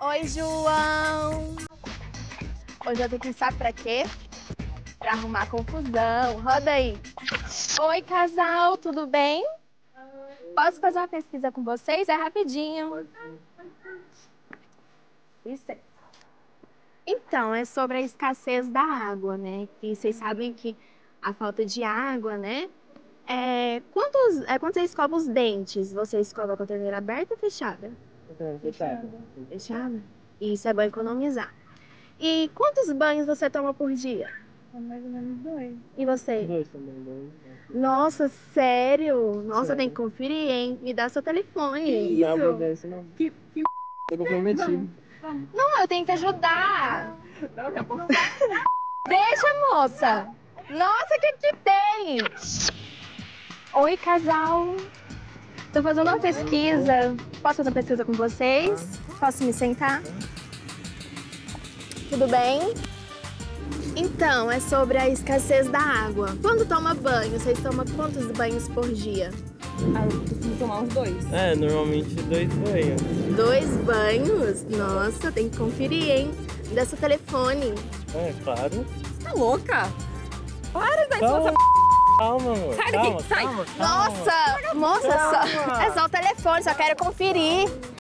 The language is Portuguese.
Oi, João. Hoje eu tenho que saber pra quê? Pra arrumar confusão. Roda aí. Oi, casal, tudo bem? Posso fazer uma pesquisa com vocês? É rapidinho. Isso é. Então, é sobre a escassez da água, né? Que vocês sabem que a falta de água, né? Quando você escova os dentes, você escova com a torneira aberta ou fechada? Fechado. Fechada? Isso é bom economizar. E quantos banhos você toma por dia? Mais ou menos dois. E você? Dois também, dois. Nossa, sério? Nossa, Sério. tem que conferir, hein? Me dá seu telefone. Não, vou ver isso não. Tô comprometido. Não, eu tenho que ajudar. Deixa, moça. Nossa, o que que tem? Oi, casal. Tô fazendo uma pesquisa. Posso fazer uma pesquisa com vocês? Posso me sentar? Tudo bem? Então, é sobre a escassez da água. Quando toma banho, vocês tomam quantos banhos por dia? Eu costumo tomar uns dois. É, normalmente dois banhos. 2 banhos? Nossa, tem que conferir, hein? Me dá seu telefone. É, claro. Tá louca? Para de dar isso Calma, nessa... calma, amor. Sai daqui, Calma, sai. calma, calma. Nossa, moça, Calma. é só o telefone, só quero conferir.